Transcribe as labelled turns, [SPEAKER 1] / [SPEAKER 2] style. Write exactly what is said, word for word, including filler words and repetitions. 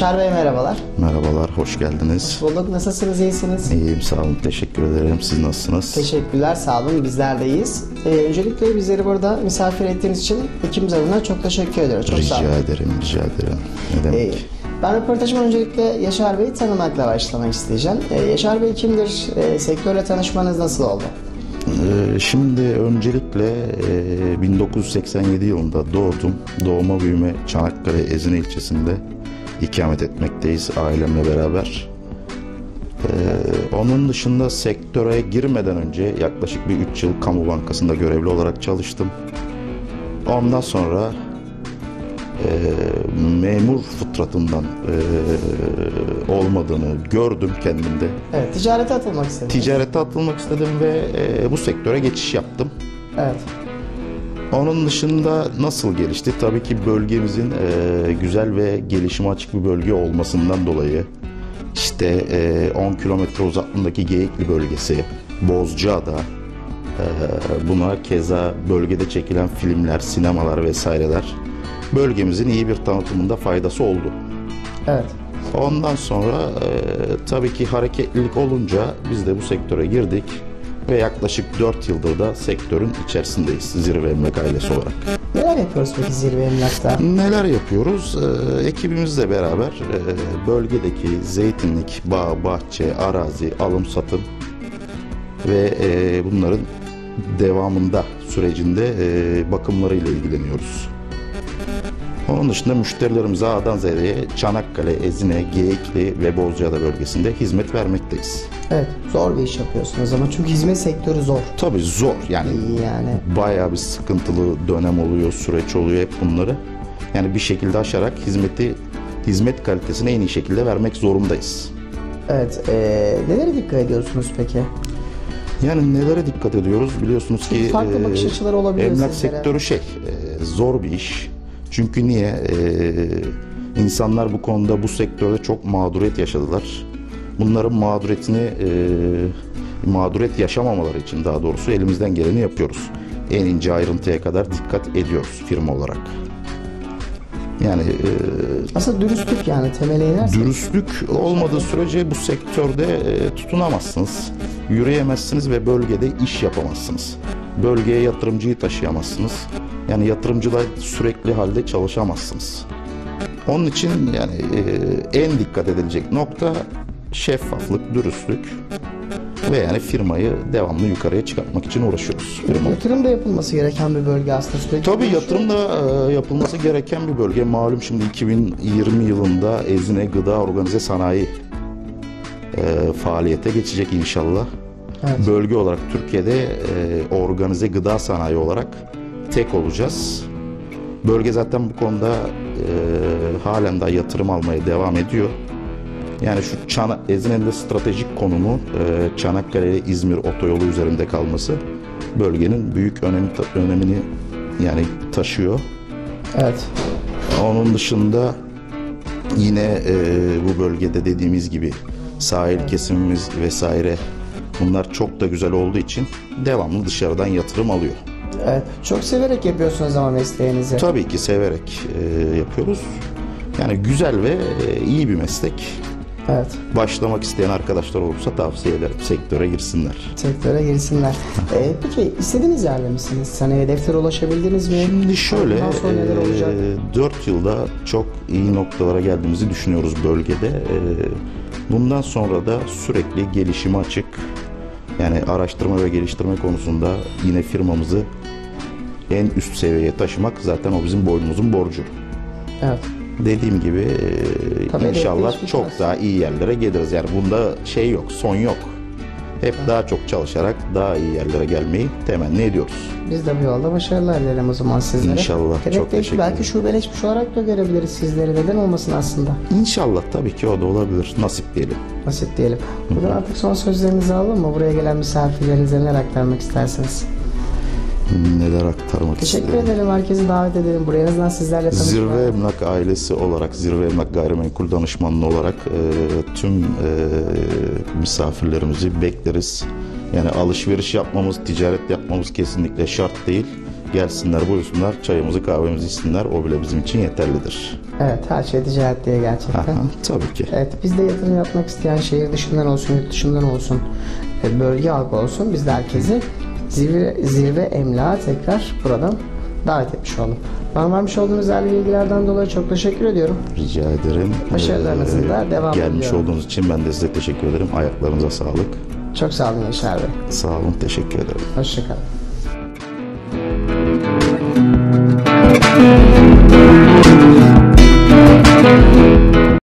[SPEAKER 1] Yaşar Bey merhabalar.
[SPEAKER 2] Merhabalar, hoş geldiniz.
[SPEAKER 1] Hoş bulduk. Nasılsınız, iyisiniz?
[SPEAKER 2] İyiyim, sağ olun. Teşekkür ederim. Siz nasılsınız?
[SPEAKER 1] Teşekkürler, sağ olun. Bizler de iyiyiz. Ee, öncelikle bizleri burada misafir ettiğiniz için ekibimiz adına çok teşekkür ediyoruz. Çok
[SPEAKER 2] rica
[SPEAKER 1] sağ olun.
[SPEAKER 2] ederim, rica ederim. Ne demek?
[SPEAKER 1] Ee, ben röportajıma öncelikle Yaşar Bey'i tanımakla başlamak isteyeceğim. Ee, Yaşar Bey kimdir? Ee, sektörle tanışmanız nasıl oldu?
[SPEAKER 2] Ee, şimdi öncelikle e, bin dokuz yüz seksen yedi yılında doğdum. Doğma büyüme Çanakkale Ezine ilçesinde ikamet etmekteyiz ailemle beraber. Ee, onun dışında sektöre girmeden önce yaklaşık bir üç yıl kamu bankasında görevli olarak çalıştım. Ondan sonra e, memur fıtratından e, olmadığını gördüm kendimde.
[SPEAKER 1] Evet, ticarete atılmak istedim.
[SPEAKER 2] Ticarete atılmak istedim ve e, bu sektöre geçiş yaptım.
[SPEAKER 1] Evet.
[SPEAKER 2] Onun dışında nasıl gelişti? Tabii ki bölgemizin e, güzel ve gelişime açık bir bölge olmasından dolayı işte e, on kilometre uzaklığındaki Geyikli bölgesi, Bozcaada, e, buna keza bölgede çekilen filmler, sinemalar vesaireler bölgemizin iyi bir tanıtımında faydası oldu.
[SPEAKER 1] Evet.
[SPEAKER 2] Ondan sonra e, tabii ki hareketlilik olunca biz de bu sektöre girdik ve yaklaşık dört yıldır da sektörün içerisindeyiz Zirve Emlak ailesi olarak.
[SPEAKER 1] Neler yapıyoruz peki Zirve Emlak'ta?
[SPEAKER 2] Neler yapıyoruz? Ee, ekibimizle beraber e, bölgedeki zeytinlik, bağ, bahçe, arazi, alım satım ve e, bunların devamında sürecinde e, bakımlarıyla ilgileniyoruz. Onun dışında müşterilerimize A'dan Z'ye Çanakkale, Ezine, Geyikli ve Bozcaada bölgesinde hizmet vermekteyiz.
[SPEAKER 1] Evet, zor bir iş yapıyorsunuz ama çünkü hizmet sektörü zor.
[SPEAKER 2] Tabii zor yani,
[SPEAKER 1] Yani
[SPEAKER 2] bayağı bir sıkıntılı dönem oluyor, süreç oluyor hep bunları. Yani bir şekilde aşarak hizmeti, hizmet kalitesini en iyi şekilde vermek zorundayız.
[SPEAKER 1] evet, ee, nelere dikkat ediyorsunuz peki?
[SPEAKER 2] Yani nelere dikkat ediyoruz biliyorsunuz ki
[SPEAKER 1] Farklı bakış açıları olabiliyor
[SPEAKER 2] emlak
[SPEAKER 1] sizlere.
[SPEAKER 2] sektörü şey e, zor bir iş. Çünkü niye? E, insanlar bu konuda bu sektörde çok mağduriyet yaşadılar. Bunların mağduriyetini e, mağduriyet yaşamamaları için daha doğrusu elimizden geleni yapıyoruz. En ince ayrıntıya kadar dikkat ediyoruz firma olarak. Yani e,
[SPEAKER 1] Aslında dürüstlük yani temele inersek.
[SPEAKER 2] dürüstlük olmadığı sürece bu sektörde e, tutunamazsınız, yürüyemezsiniz ve bölgede iş yapamazsınız. Bölgeye yatırımcıyı taşıyamazsınız. Yani yatırımcılar sürekli halde çalışamazsınız. Onun için yani e, en dikkat edilecek nokta şeffaflık, dürüstlük ve yani firmayı devamlı yukarıya çıkartmak için uğraşıyoruz. Firma.
[SPEAKER 1] Yatırım da yapılması gereken bir bölge aslında. Sürekli
[SPEAKER 2] Tabii
[SPEAKER 1] değişiyor.
[SPEAKER 2] yatırım da e, yapılması gereken bir bölge. Malum şimdi iki bin yirmi yılında Ezine Gıda Organize Sanayi e, faaliyete geçecek inşallah.
[SPEAKER 1] Evet.
[SPEAKER 2] Bölge olarak Türkiye'de e, organize gıda sanayi olarak tek olacağız. Bölge zaten bu konuda e, halen daha yatırım almaya devam ediyor. Yani şu Çana, Ezine'nin de stratejik konumu e, Çanakkale ile İzmir otoyolu üzerinde kalması bölgenin büyük önemi, önemini yani taşıyor.
[SPEAKER 1] Evet.
[SPEAKER 2] Onun dışında yine e, bu bölgede dediğimiz gibi sahil kesimimiz vesaire bunlar çok da güzel olduğu için devamlı dışarıdan yatırım alıyor.
[SPEAKER 1] Evet. Çok severek yapıyorsunuz ama mesleğinizi.
[SPEAKER 2] Tabii ki severek e, yapıyoruz. Yani güzel ve e, iyi bir meslek.
[SPEAKER 1] Evet.
[SPEAKER 2] Başlamak isteyen arkadaşlar olursa tavsiye ederim. Sektöre girsinler.
[SPEAKER 1] Sektöre girsinler. ee, peki istediğiniz yerde misiniz? Hani hedeflere ulaşabildiniz mi?
[SPEAKER 2] Şimdi şöyle
[SPEAKER 1] Bundan sonra neler olacak?
[SPEAKER 2] dört yılda çok iyi noktalara geldiğimizi düşünüyoruz bölgede. E, bundan sonra da sürekli gelişime açık. Yani araştırma ve geliştirme konusunda yine firmamızı en üst seviyeye taşımak zaten o bizim boynumuzun borcu.
[SPEAKER 1] Evet.
[SPEAKER 2] Dediğim gibi
[SPEAKER 1] Tabii
[SPEAKER 2] inşallah
[SPEAKER 1] hedef
[SPEAKER 2] çok
[SPEAKER 1] değişmez.
[SPEAKER 2] daha iyi yerlere geliriz. Yani bunda şey yok, son yok. Hep daha çok çalışarak daha iyi yerlere gelmeyi temenni ediyoruz.
[SPEAKER 1] Biz de bu yolda başarılar dilerim o zaman sizlere.
[SPEAKER 2] İnşallah.
[SPEAKER 1] Hedef
[SPEAKER 2] Çok
[SPEAKER 1] değiş-
[SPEAKER 2] teşekkür
[SPEAKER 1] Belki
[SPEAKER 2] ederim.
[SPEAKER 1] şubeleşmiş olarak da görebiliriz sizleri. Neden olmasın aslında?
[SPEAKER 2] İnşallah tabii ki o da olabilir. Nasip diyelim.
[SPEAKER 1] Basit diyelim. Buradan artık son sözlerinizi alalım mı? Buraya gelen misafirlerinize neler aktarmak isterseniz.
[SPEAKER 2] Neler aktarmak
[SPEAKER 1] Teşekkür
[SPEAKER 2] isterim.
[SPEAKER 1] ederim. Herkesi davet edelim. Buraya en azından sizlerle tanışmaya.
[SPEAKER 2] Zirve Emlak ailesi olarak, Zirve Emlak Gayrimenkul Danışmanlığı olarak e, tüm e, misafirlerimizi bekleriz. Yani alışveriş yapmamız, ticaret yapmamız kesinlikle şart değil. gelsinler, buyursunlar, çayımızı kahvemizi içsinler. O bile bizim için yeterlidir.
[SPEAKER 1] Evet, her şey ticaret diye gerçekten.
[SPEAKER 2] Aha, tabii ki.
[SPEAKER 1] Evet, biz de yatırım yapmak isteyen şehir dışından olsun, yurt dışından olsun, e, bölge halkı olsun, biz de herkesi zirve, zirve emlağa tekrar buradan davet etmiş oldum. Bana vermiş olduğunuz değerli bilgilerden dolayı çok teşekkür ediyorum.
[SPEAKER 2] Rica ederim.
[SPEAKER 1] Başarılarınızın da devamını
[SPEAKER 2] Gelmiş
[SPEAKER 1] diliyorum.
[SPEAKER 2] olduğunuz için ben de size teşekkür ederim. Ayaklarınıza sağlık.
[SPEAKER 1] Çok sağ olun Yaşar Bey.
[SPEAKER 2] Sağ olun, teşekkür ederim.
[SPEAKER 1] Hoşçakalın.